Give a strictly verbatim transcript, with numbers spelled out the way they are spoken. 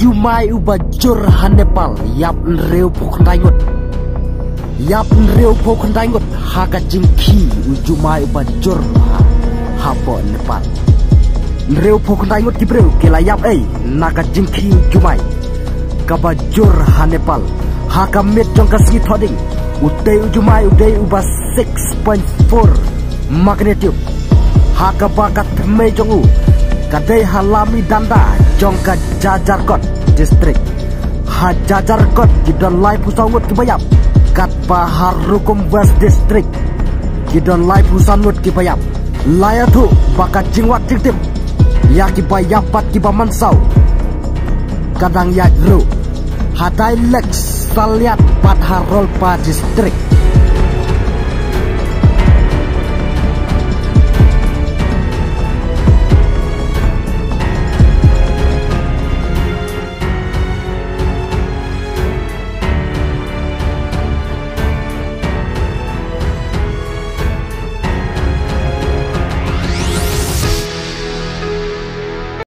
Ujumai ubajur hanepal yap nreu pokndaingot yap nreu pokndaingot haga jingki ujumai ubajur hapo nepal nreu pokndaingot kibreu kela yap ei naga jingki ujumai kabajur hanepal haga met jongkasi thoding utei ujumai udei uba six point four magnitude haga bakat mejongu kadai halami danda jongka Jajarkot distrik ha Jajarkot gidon lai pusangut kibayap kat bahar rukum west distrik gidon lai pusangut kibayap layatu bakat jingwat jingtip ya kibayap pat kibamansau kadang ya gru hadai lex saliat pat harol pa distrik